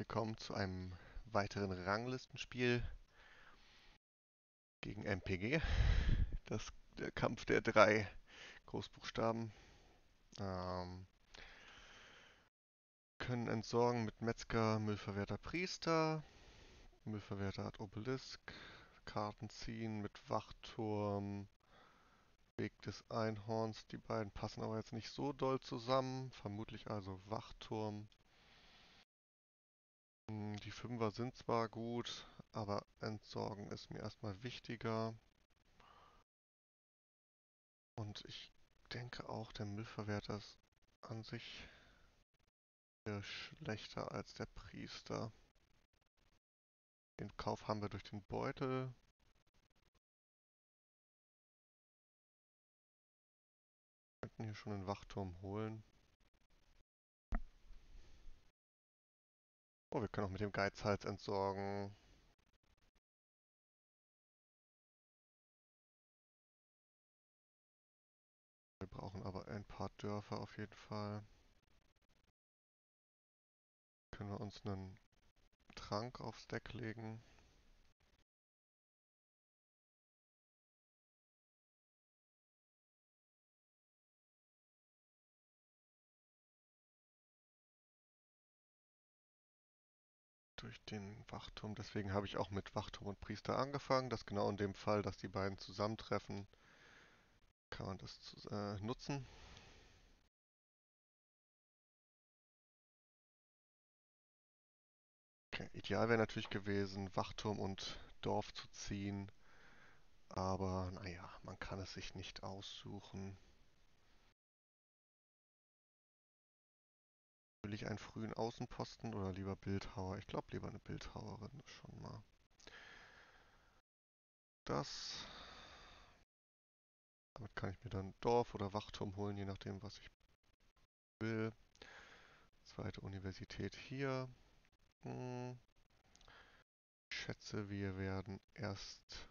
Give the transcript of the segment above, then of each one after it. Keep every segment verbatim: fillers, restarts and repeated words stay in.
willkommen zu einem weiteren Ranglistenspiel gegen M P G. Das der Kampf der drei Großbuchstaben. Ähm, können entsorgen mit Metzger, Müllverwerter, Priester, Müllverwerter hat Obelisk, Karten ziehen mit Wachturm, Weg des Einhorns. Die beiden passen aber jetzt nicht so doll zusammen. Vermutlich also Wachturm. Hm, Die Fünfer sind zwar gut, aber entsorgen ist mir erstmal wichtiger. Und ich denke auch, der Müllverwerter ist an sich eher schlechter als der Priester. Den Kauf haben wir durch den Beutel. Wir könnten hier schon einen Wachturm holen. Oh, wir können auch mit dem Geizhals entsorgen. Wir brauchen aber ein paar Dörfer auf jeden Fall. Können wir uns einen Trank aufs Deck legen. Durch den Wachturm. Deswegen habe ich auch mit Wachturm und Priester angefangen. Das genau in dem Fall, dass die beiden zusammentreffen, kann man das äh, nutzen. Okay, ideal wäre natürlich gewesen, Wachturm und Dorf zu ziehen. Aber naja, man kann es sich nicht aussuchen. Will ich einen frühen Außenposten oder lieber Bildhauer? Ich glaube lieber eine Bildhauerin schon mal. Das. Damit kann ich mir dann Dorf oder Wachturm holen, je nachdem, was ich will. Zweite Universität hier. Hm, ich schätze, wir werden erst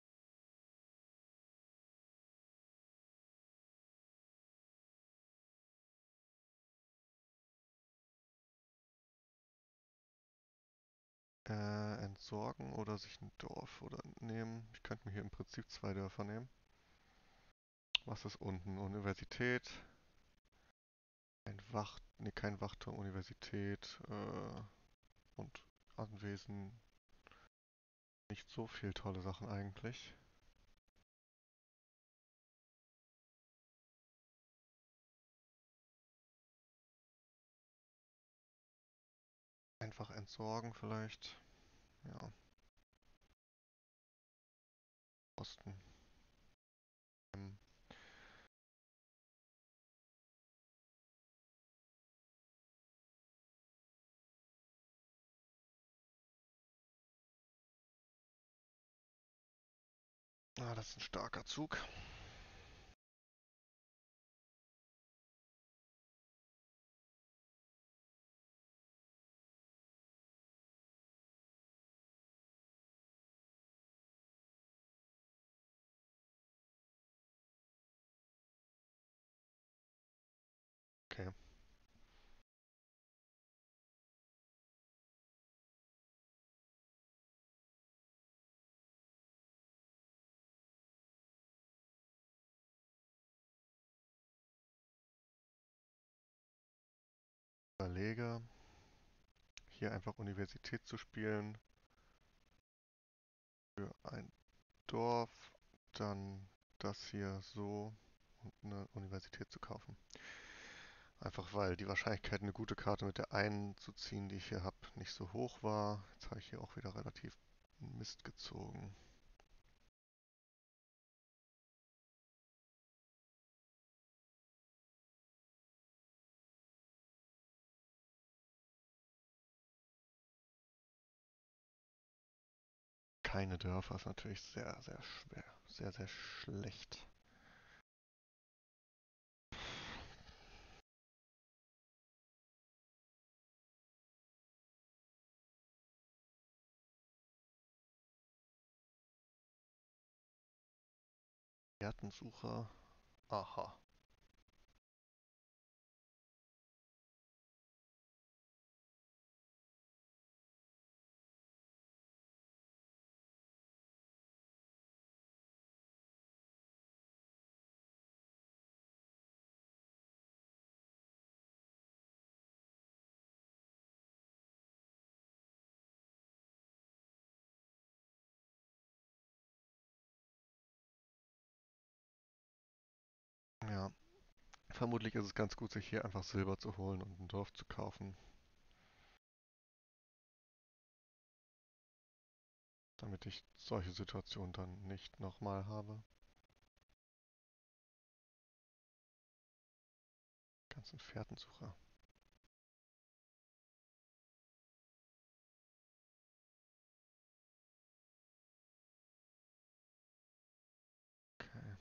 äh, entsorgen oder sich ein Dorf oder nehmen. Ich könnte mir hier im Prinzip zwei Dörfer nehmen. Was ist unten? Universität. Ein Wacht, nee, kein Wachturm, Universität äh, und Anwesen. Nicht so viel tolle Sachen eigentlich. Einfach entsorgen vielleicht. Ja, Osten. Ähm, ah, das ist ein starker Zug. Okay. Überlege, hier einfach Universität zu spielen für ein Dorf, dann das hier so und eine Universität zu kaufen. Einfach weil die Wahrscheinlichkeit, eine gute Karte mit der einen zu ziehen, die ich hier habe, nicht so hoch war. Jetzt habe ich hier auch wieder relativ Mist gezogen. Keine Dörfer ist natürlich sehr, sehr schwer. Sehr, sehr schlecht. Gärtensucher. Aha. Vermutlich ist es ganz gut, sich hier einfach Silber zu holen und ein Dorf zu kaufen, damit ich solche Situationen dann nicht nochmal habe. Ganzen Fährtensucher. Okay.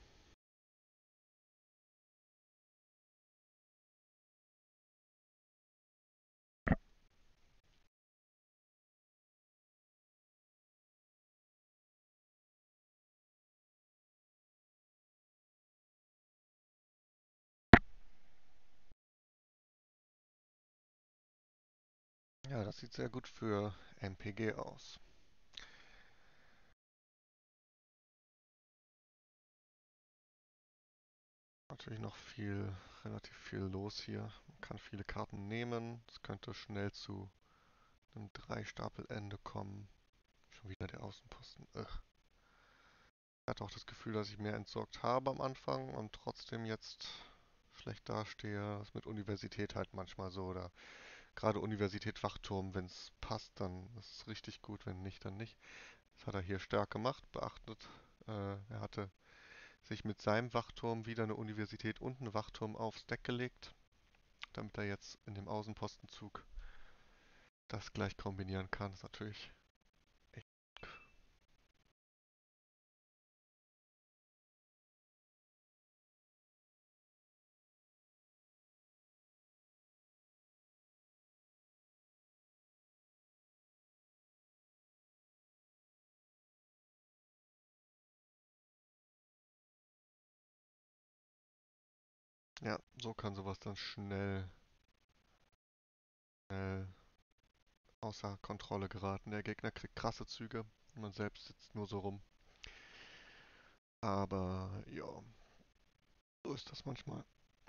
Ja, das sieht sehr gut für M P G aus. Natürlich noch viel, relativ viel los hier. Man kann viele Karten nehmen. Es könnte schnell zu einem Drei-Stapel-Ende kommen. Schon wieder der Außenposten. Ugh. Ich hatte auch das Gefühl, dass ich mehr entsorgt habe am Anfang und trotzdem jetzt schlecht dastehe. Das ist mit Universität halt manchmal so. Oder gerade Universität Wachturm, wenn es passt, dann ist es richtig gut. Wenn nicht, dann nicht. Das hat er hier stark gemacht. Beachtet, äh, er hatte sich mit seinem Wachturm wieder eine Universität und einen Wachturm aufs Deck gelegt, damit er jetzt in dem Außenpostenzug das gleich kombinieren kann. Das ist natürlich echt. Ja, so kann sowas dann schnell, schnell außer Kontrolle geraten. Der Gegner kriegt krasse Züge, man selbst sitzt nur so rum. Aber ja, so ist das manchmal.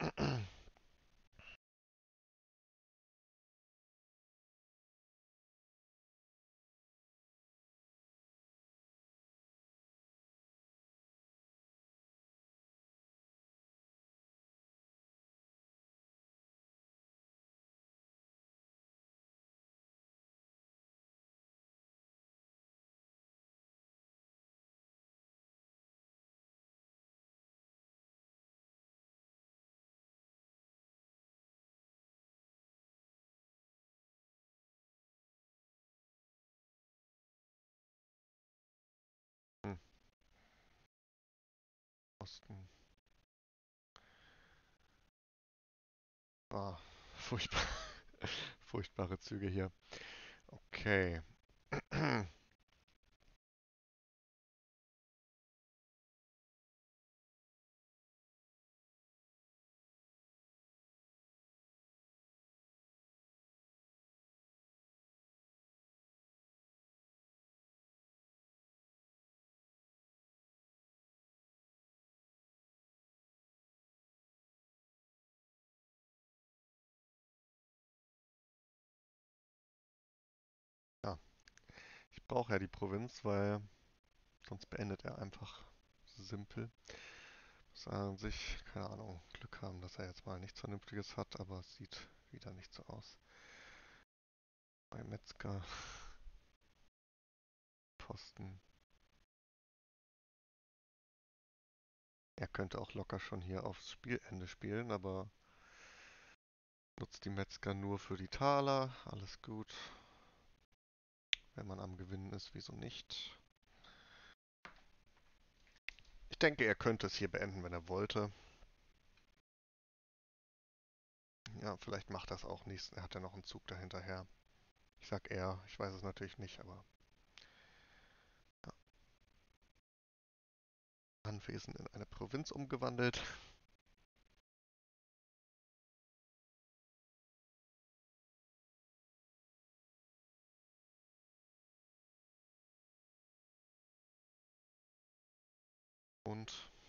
Hm, Osten. Ah, furchtbar. Furchtbare Züge hier. Okay. Ja, ich brauche ja die Provinz, weil sonst beendet er einfach simpel. Muss an sich, keine Ahnung, Glück haben, dass er jetzt mal nichts Vernünftiges hat, aber es sieht wieder nicht so aus. Bei Metzger, Posten. Er könnte auch locker schon hier aufs Spielende spielen, aber nutzt die Metzger nur für die Taler. Alles gut. Wenn man am Gewinnen ist, wieso nicht? Ich denke, er könnte es hier beenden, wenn er wollte. Ja, vielleicht macht das auch nichts. Er hat ja noch einen Zug dahinterher. Ich sag er, ich weiß es natürlich nicht, aber ja. Anwesen in eine Provinz umgewandelt. Und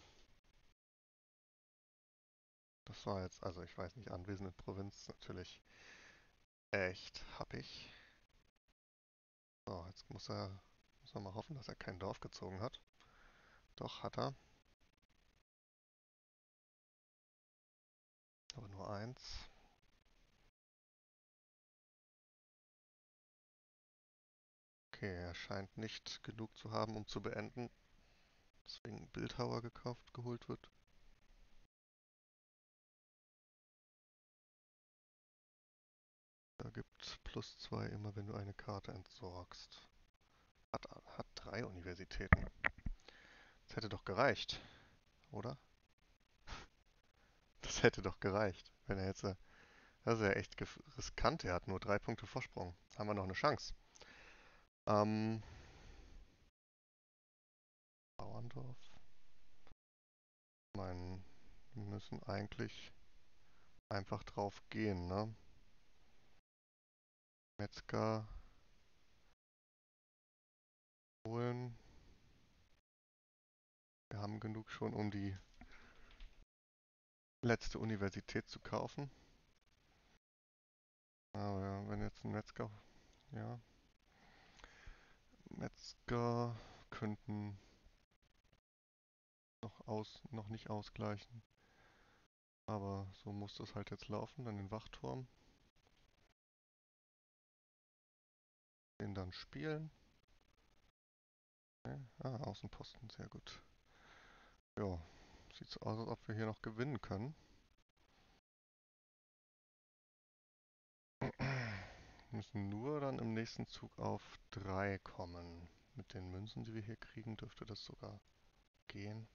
das war jetzt, also ich weiß nicht, Anwesen in Provinz natürlich echt happig. So, jetzt muss er, muss man mal hoffen, dass er kein Dorf gezogen hat. Doch, hat er. Aber nur eins. Okay, er scheint nicht genug zu haben, um zu beenden. Deswegen Bildhauer gekauft, geholt wird. Da gibt plus zwei immer, wenn du eine Karte entsorgst. Hat, hat drei Universitäten. Das hätte doch gereicht, oder? Das hätte doch gereicht, wenn er jetzt... äh, Das ist ja echt riskant. Er hat nur drei Punkte Vorsprung. Haben wir noch eine Chance. Ähm, Bauerndorf. Ich meine, wir müssen eigentlich einfach drauf gehen, ne? Metzger holen. Wir haben genug schon, um die letzte Universität zu kaufen. Aber wenn jetzt ein Metzger... Ja, Metzger könnten noch, aus, noch nicht ausgleichen. Aber so muss das halt jetzt laufen. Dann den Wachturm. Den dann spielen. Okay. Ah, Außenposten, sehr gut. Ja, sieht so aus, als ob wir hier noch gewinnen können. Wir müssen nur dann im nächsten Zug auf drei kommen. Mit den Münzen, die wir hier kriegen, dürfte das sogar gehen.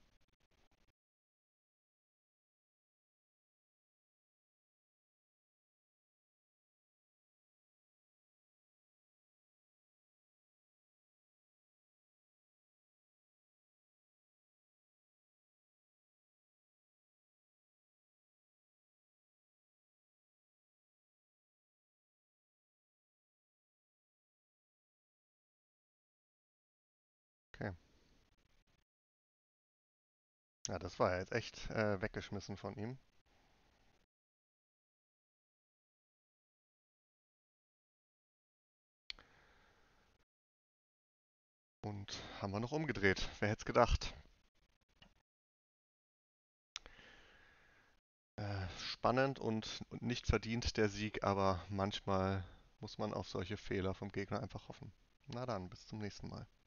Okay. Ja, das war ja jetzt echt äh, weggeschmissen von ihm. Und haben wir noch umgedreht. Wer hätte es gedacht? Äh, spannend und, und nicht verdient der Sieg, aber manchmal muss man auf solche Fehler vom Gegner einfach hoffen. Na dann, bis zum nächsten Mal.